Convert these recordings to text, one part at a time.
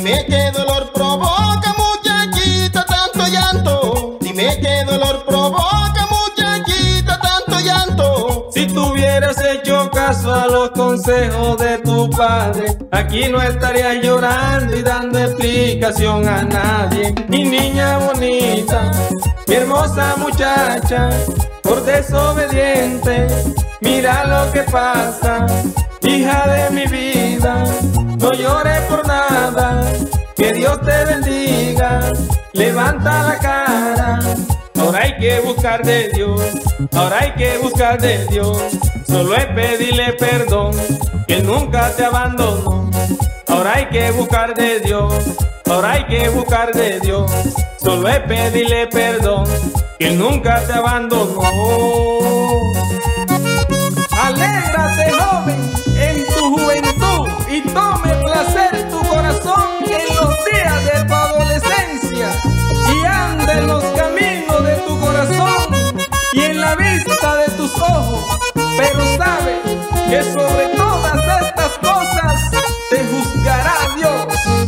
Dime qué dolor provoca, muchachita, tanto llanto. Dime qué dolor provoca, muchachita, tanto llanto. Si tú hubieras hecho caso a los consejos de tu padre, aquí no estarías llorando y dando explicación a nadie. Mi niña bonita, mi hermosa muchacha, por desobediente, mira lo que pasa. Hija de mi vida, no llores por nada, que Dios te bendiga, levanta la cara. Ahora hay que buscar de Dios, ahora hay que buscar de Dios. Solo es pedirle perdón, que Él nunca te abandonó. Ahora hay que buscar de Dios, ahora hay que buscar de Dios. Solo es pedirle perdón, que Él nunca te abandonó. Alégrate, joven, en tu juventud, y tome placer tu corazón en los días de tu adolescencia, y anda en los caminos de tu corazón y en la vista de tus ojos. Pero sabe que sobre todas estas cosas te juzgará Dios.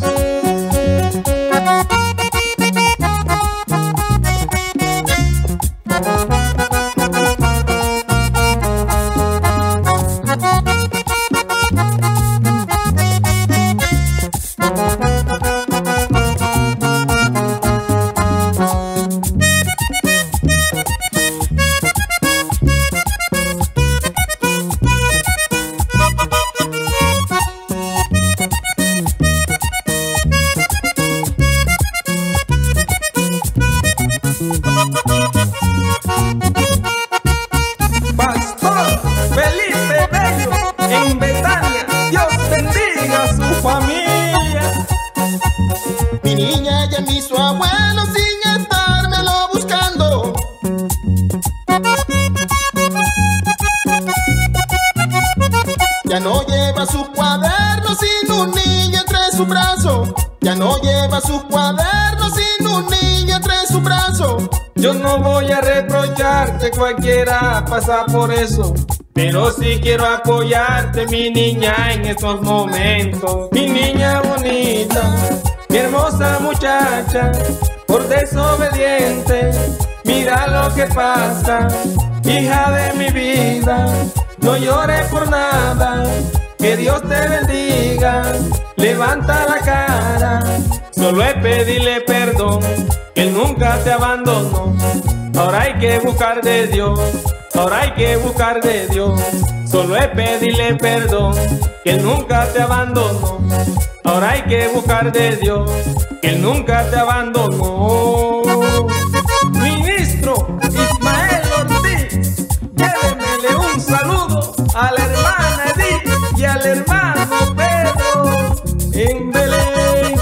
Pastor Felipe Bello en Betania, Dios bendiga a su familia. Mi niña ya ni su abuelo sin estármelo buscando. Ya no lleva su cuaderno sin un niño entre sus brazos. Ya no lleva su cuaderno sin un niño entre sus brazos. Yo no voy a reprocharte, cualquiera pasa por eso, pero sí quiero apoyarte, mi niña, en estos momentos. Mi niña bonita, mi hermosa muchacha, por desobediente, mira lo que pasa. Hija de mi vida, no llores por nada, que Dios te bendiga, levanta la cara. Solo es pedirle perdón, que Él nunca te abandonó. Ahora hay que buscar de Dios, ahora hay que buscar de Dios. Solo es pedirle perdón, que Él nunca te abandonó. Ahora hay que buscar de Dios, que Él nunca te abandonó. Ministro Ismael Ortiz, llévemele un saludo a la hermana Edith y al hermano Pedro en Belén.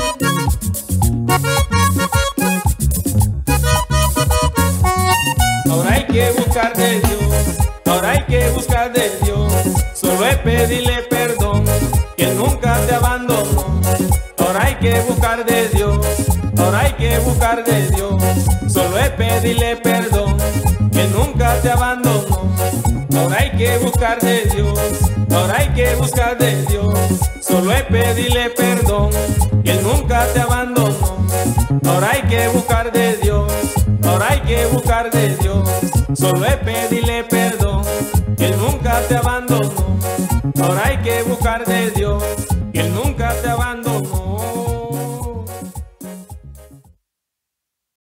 Ahora hay que buscar de Dios, ahora hay que buscar de Dios. Solo es pedirle perdón, que Él nunca te abandonó. Ahora hay que buscar de Dios, ahora hay que buscar de Dios. Solo es pedirle perdón, que Él nunca te abandonó. Ahora hay que buscar de Dios, ahora hay que buscar de Dios. Solo es pedirle perdón, que Él nunca te abandonó. Ahora hay que buscar de Dios, ahora hay que buscar de Dios. Solo es pedirle perdón, que Él nunca te abandonó. Ahora hay que buscar de Dios,